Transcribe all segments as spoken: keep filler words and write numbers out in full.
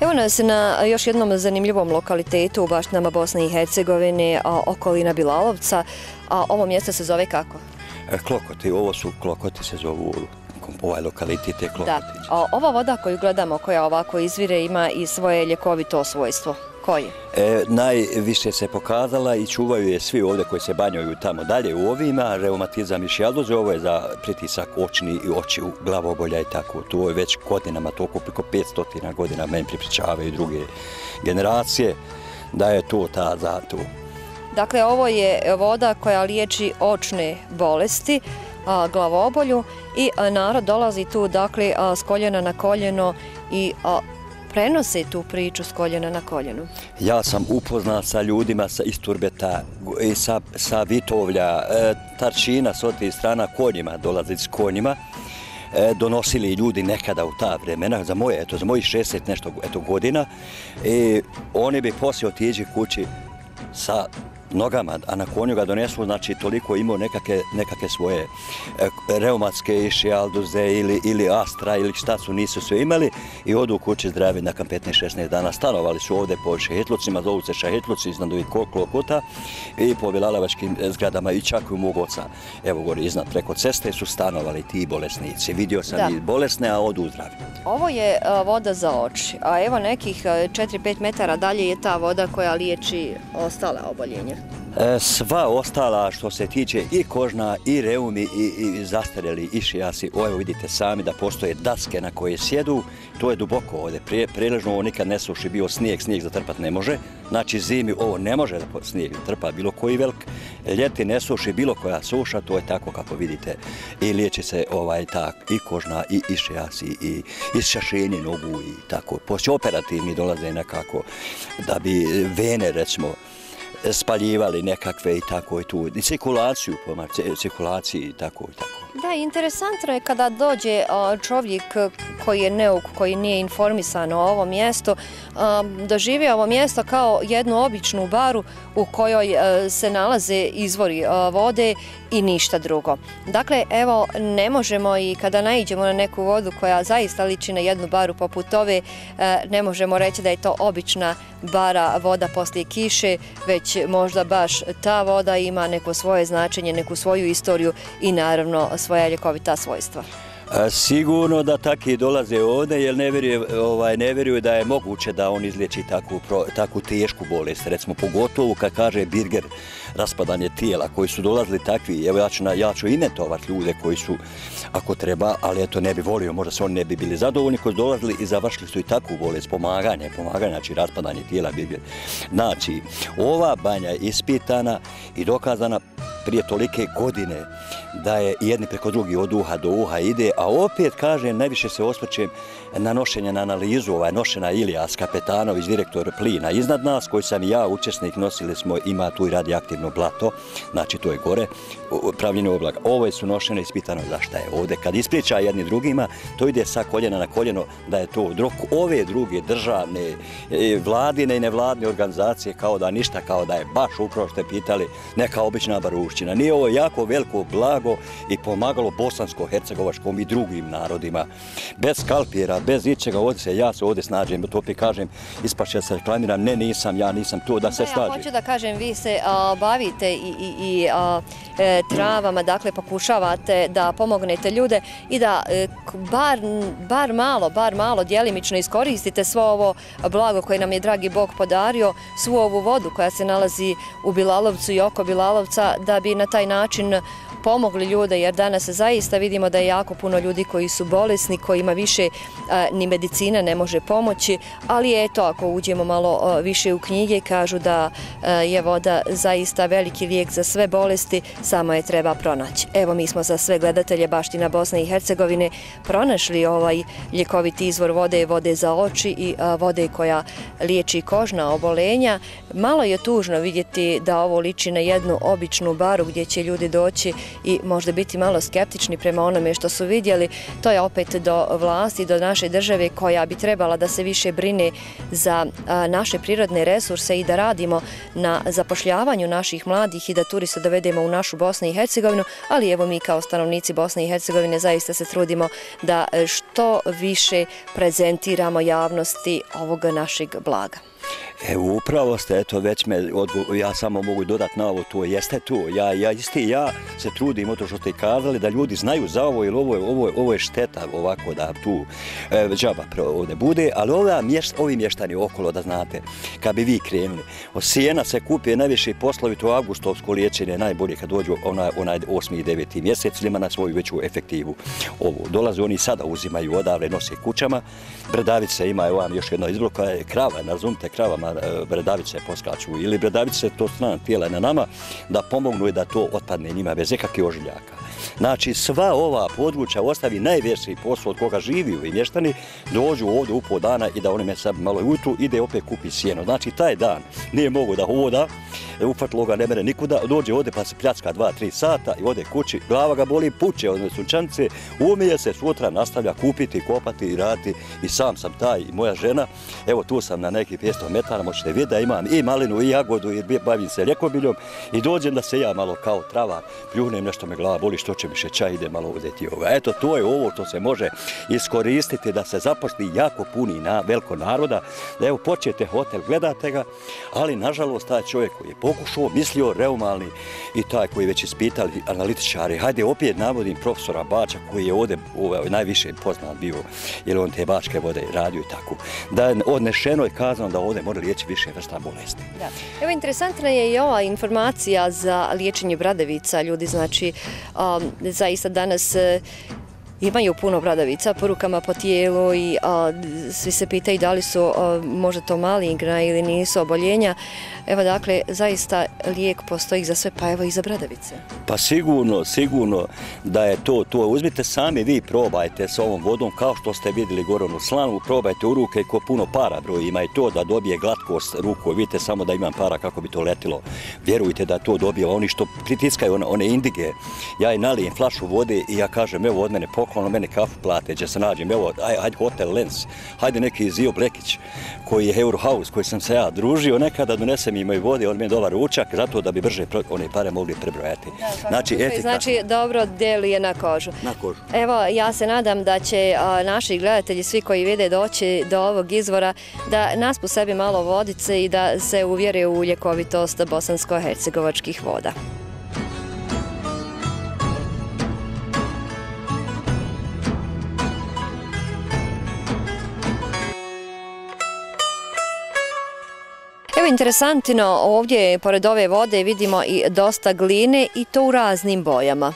Evo nas na još jednom zanimljivom lokalitetu u baštinama Bosne i Hercegovine, okolina Bilalovca, a ovo mjesto se zove kako? Klokoti, ovo su Klokoti se zovu, ovaj lokalitet je Klokotić. Da, a ova voda koju gledamo, koja ovako izvire, ima i svoje ljekovito svojstvo. Koje? E, najviše se pokazala i čuvaju je svi ovdje koji se banjaju tamo dalje u ovima, reumatizam i šjaldoze, ovo je za pritisak očni i oči, glavobolja i tako. To je već godinama, toliko preko petsto godina meni pripričavaju druge generacije, da je to ta zato. Dakle, ovo je voda koja liječi očne bolesti, a, glavobolju i a, narod dolazi tu, dakle, a, s koljena na koljeno i a, prenose tu priču s koljena na koljenu. Ja sam upoznat sa ljudima sa iz Turbeta i sa, sa Vitovlja, e, Tarčina, s otih strana konjima, dolazi s konjima, e, donosili ljudi nekada u ta vremena, za moje, eto, za mojih šezdeset nešto eto, godina, i oni bi poslije otiđi kući sa nogama, a na konju ga donesu, znači toliko imao nekakve, nekakve svoje e, reumatske šjaldoze ili, ili astra ili šta su, nisu sve imali i odu u kući zdravi nakon petnaest šesnaest dana. Stanovali su ovdje po šahetlucima, zovu se šahetluci iznad ovih Klokota i po Bilalovačkim zgradama i čak u mog oca. Evo gore iznad preko ceste su stanovali ti bolesnici. Vidio sam da. I bolesne, a odu zdravi. Ovo je a, voda za oči, a evo nekih četiri pet metara dalje je ta voda koja liječi ostale oboljenja. Sva ostala što se tiče i kožna, i reumi, i, i zastarjeli išijasi, evo vidite sami da postoje daske na koje sjedu, to je duboko ovdje, Pre, preležno ovo nikad ne suši, bio snijeg, snijeg zatrpat ne može, znači zimi ovo ne može da snijeg zatrpa bilo koji velik, ljeti ne suši bilo koja suša, to je tako kako vidite i liječi se ovaj tak i kožna, i išijasi, i išašenje nogu i tako, poslije operativni dolaze nekako da bi vene recimo spaljivali nekakve i tako i tu, i cirkulaciju, cirkulaciji i tako i tako. Da, interesantno je kada dođe čovjek koji je neuk, koji nije informisan o ovom mjestu, doživi ovo mjesto kao jednu običnu baru u kojoj se nalaze izvori vode i ništa drugo. Dakle, evo, ne možemo i kada naiđemo na neku vodu koja zaista liči na jednu baru poput ove, ne možemo reći da je to obična bara voda poslije kiše, već možda baš ta voda ima neko svoje značenje, neku svoju istoriju i naravno svoja ljekovita svojstva. Sigurno da takvi dolaze ovdje jer ne vjeruju, ovaj, ne vjeruju da je moguće da on izliječi takvu, takvu tešku bolest. Recimo pogotovo kad kaže Birger raspadanje tijela koji su dolazili takvi, evo ja ću, ja ću imetovati ljude koji su ako treba, ali eto ne bi volio, možda se oni ne bi bili zadovoljni koji su dolazili i završili su i takvu bolest, pomaganje, pomaganje, znači raspadanje tijela Birger. Znači, ova banja je ispitana i dokazana prije tolike godine da je jedni preko drugi od uha do uha ide, a opet kažem, najviše se osvrćem na nošenje na analizu, ovaj nošena Ilijas Kapetanović, direktor plina iznad nas, koji sam i ja učesnik, nosili smo, ima tu i radioaktivno blato, znači to je gore, pravljenje oblaka. Ovo su nošene ispitano zašto je ovdje. Kad ispriča jedni drugima, to ide sa koljena na koljeno da je to dok ove druge državne, vladine i nevladne organizacije kao da ništa, kao da je baš upravo što je pitali neka obična barušćina. Nije ovo jako veliko blago i pomagalo bosansko-hercegovačkom i drugim narodima. Bez skalpira, bez ičega, ovdje se ja se ovdje snađem, to opet kažem, ispašće se reklamiram, ne nisam, ja nisam to, da se snađem. Ja hoću da kažem, vi se a, bavite i, i, i a, e, travama, dakle pokušavate da pomognete ljude i da e, bar, bar malo, bar malo djelimično iskoristite svo ovo blago koje nam je dragi Bog podario, svu ovu vodu koja se nalazi u Bilalovcu i oko Bilalovca, da bi na taj način pomogli ljude, jer danas zaista vidimo da je jako puno ljudi koji su bolesni, kojima više a, ni medicina ne može pomoći, ali eto, ako uđemo malo a, više u knjige, kažu da a, je voda zaista veliki lijek za sve bolesti, samo je treba pronaći. Evo, mi smo za sve gledatelje baština Bosne i Hercegovine pronašli ovaj ljekoviti izvor vode, vode za oči i a, vode koja liječi kožna obolenja. Malo je tužno vidjeti da ovo liči na jednu običnu baru gdje će ljudi doći i možda biti malo skeptični prema onome što su vidjeli. To je opet do vlasti, do naše naše države koja bi trebala da se više brine za naše prirodne resurse i da radimo na zapošljavanju naših mladih i da turiste dovedemo u našu Bosnu i Hercegovinu, ali evo mi kao stanovnici Bosne i Hercegovine zaista se trudimo da što više prezentiramo javnosti ovog našeg blaga. Evo, upravo ste, eto, već me, ja samo mogu dodati na ovo, to jeste to. Ja, ja isti, ja se trudim o to što ste kazali, da ljudi znaju za ovo, jer ovo, ovo, ovo je šteta ovako da tu e, džaba ovdje bude, ali ova mješt, ovi mještani okolo, da znate, kad bi vi krenuli, od sjena se kupi najviše poslovito avgustovsko liječenje, najbolje kad dođu onaj, onaj osmi i deveti mjesec, ima na svoju veću efektivu. Ovo, dolaze oni sada uzimaju odavle, nose kućama, bradavice imaju vam još jedno izbroka, krava, razumite, kravama bradavice poskaču ili bradavice, to strana tijela na nama, da pomognu i da to otpadne njima bez nekakvih ožiljaka. Znači, sva ova područja ostavi najveći posao od koga živi i mještani, dođu ovdje u pol dana i da oni me sad malo ujutru ide opet kupi sjeno. Znači, taj dan nije mogu da hoda, ufatilo ga ne mere nikuda, dođe ovdje pa se pljacka dva, tri sata i ode kući, glava ga boli, puče od sunčanice, umije se, sutra nastavlja kupiti, kopati i raditi. I sam sam taj i moja žena, evo tu sam na nekih petsto metara, možete vidjeti da imam i malinu i jagodu i bavim se ljekobiljom i dođem da se ja malo kao trava pljunem, nešto me glava boli, što će mi še čaj, ide malo uzeti ovoga. Eto, to je ovo što se može iskoristiti da se zaposli jako puni na veliko naroda. Da evo, počete hotel, gledate ga, ali nažalost taj čovjek koji je pokušao, mislio reumalni i taj koji već ispitali analitičari, hajde opet navodim profesora Bača koji je ovdje ovaj, najviše poznat bio, jer on te bačke vode radio i tako. Da je odnešeno i kazano da ovdje mora liječi više vrsta bolesti. Da. Evo, interesantna je i ova informacija za liječenje bradavica. Ljudi, znači, um, zaista danas uh, imaju puno bradavica po rukama, po tijelu i a, svi se pitaju da li su a, možda to maligna ili nisu oboljenja. Evo, dakle, zaista lijek postoji za sve, pa evo i za bradavice. Pa sigurno, sigurno da je to, to. Uzmite sami, vi probajte s ovom vodom, kao što ste vidjeli goronu slanu, probajte u ruke ko puno para broj ima i to da dobije glatkost ruku. Vidite samo da imam para kako bi to letilo. Vjerujte da to dobije. Oni što pritiskaju one, one indige, ja i nalijem flašu vode i ja kažem, evo od mene poklon, od mene kafu plate, gdje se nađem, evo, hajde Hotel Lens, hajde neki Zio Blekić, koji je Eurohouse, koji sam se ja družio, nekada donesem imaju vode, on mi je dobar ručak, zato da bi brže one pare mogli prebrojati. Da, znači, znači, dobro deluje na kožu. Na kožu. Evo, ja se nadam da će a, naši gledatelji, svi koji vide doći do ovog izvora, da naspu sebi malo vodice i da se uvjere u ljekovitost bosansko-hercegovačkih voda. Evo, interesantno, ovdje pored ove vode vidimo i dosta gline i to u raznim bojama.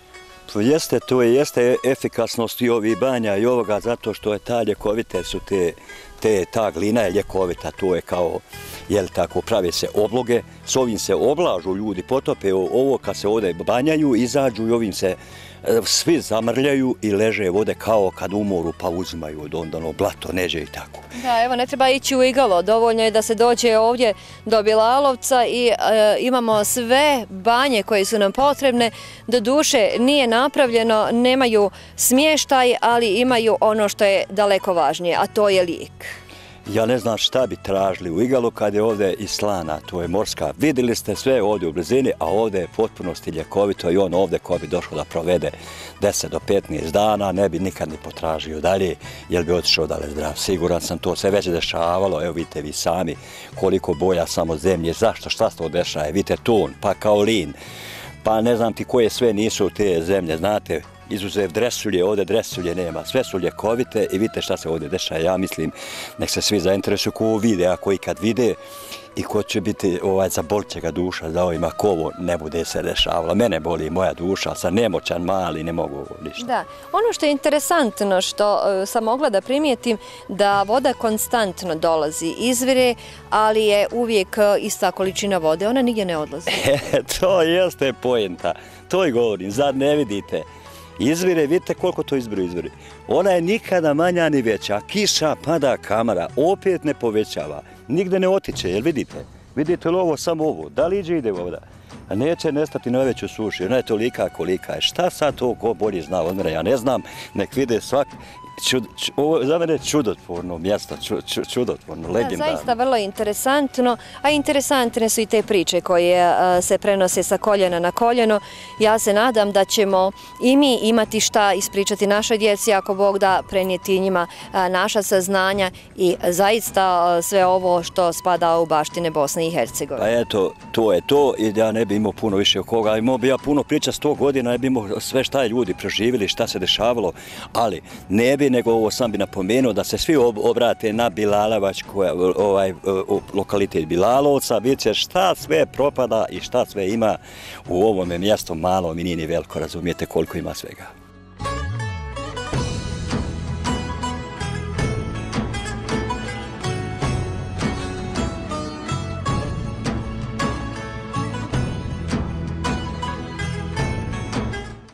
To jeste, to je, jeste efikasnost i ovih banja i ovoga, zato što je ta ljekovite su te, te, ta glina je ljekovita, to je kao, jel tako, prave se obloge, s ovim se oblažu ljudi, potope ovo kad se ovdje banjaju, izađu i ovim se svi zamrljaju i leže vode kao kad umoru pa uzimaju od onda ono blato, neđe i tako. Da, evo, ne treba ići u igalo, dovoljno je da se dođe ovdje do Bilalovca i e, imamo sve banje koje su nam potrebne. Do duše nije napravljeno, nemaju smještaj, ali imaju ono što je daleko važnije, a to je lijek. Ja ne znam šta bi tražili u igalu kad je ovdje i slana, to je morska. Vidjeli ste sve ovdje u blizini, a ovdje je potpunosti ljekovito i on ovdje ko bi došao da provede deset do petnaest dana, ne bi nikad ni potražio dalje, jer bi otišao dalje zdrav. Siguran sam, to se već dešavalo, evo vidite vi sami koliko boja samo zemlje, zašto, šta se to dešava, vidite ton, pa kaolin, pa ne znam ti koje sve nisu te zemlje, znate, izuzev dresulje, ovdje dresulje nema, sve su ljekovite i vidite šta se ovdje dešava. Ja mislim, nek se svi zainteresuju ko vide, a koji kad vide i ko će biti ovaj, zabolit će ga duša za ovima, ko ovo ne bude se dešavalo. Mene boli moja duša, sam nemoćan, mali, ne mogu ništa. Da, ono što je interesantno, što uh, sam mogla da primijetim, da voda konstantno dolazi, izvire, ali je uvijek uh, ista količina vode, ona nigdje ne odlazi. To jeste poenta, to i govorim, zar ne vidite? Izvire, vidite koliko to izbiri, izviri. Ona je nikada manja ni veća, kiša pada kamara, opet ne povećava, nigde ne otiče, jel vidite? Vidite li ovo, samo ovo, da li iđe ide voda? A neće nestati na veću suši, ona je tolika kolika je. Šta sad to ko bolje zna od mene, ja ne znam, nek vide svak čud, ču, ovo za mene je čudotvorno mjesto, ču, ču, čudotvorno, legendarno. Da, zaista vrlo interesantno, a interesantne su i te priče koje a, se prenose sa koljena na koljeno. Ja se nadam da ćemo i mi imati šta ispričati našoj djeci, ako Bog da, prenijeti njima a, naša saznanja i zaista a, sve ovo što spada u baštine Bosne i Hercegovine. Pa eto, to je to i ja ne bi imao puno više od koga. Imao bi ja puno priča sto godina, ne bi imao sve šta je ljudi preživjeli, šta se dešavalo, ali ne bi, nego ovo sam bi napomenuo da se svi obrate na Bilalovač, ovaj, lokalitet Bilalovca, vidjet će šta sve propada i šta sve ima u ovome mjestu malom i nije ni veliko, razumijete koliko ima svega.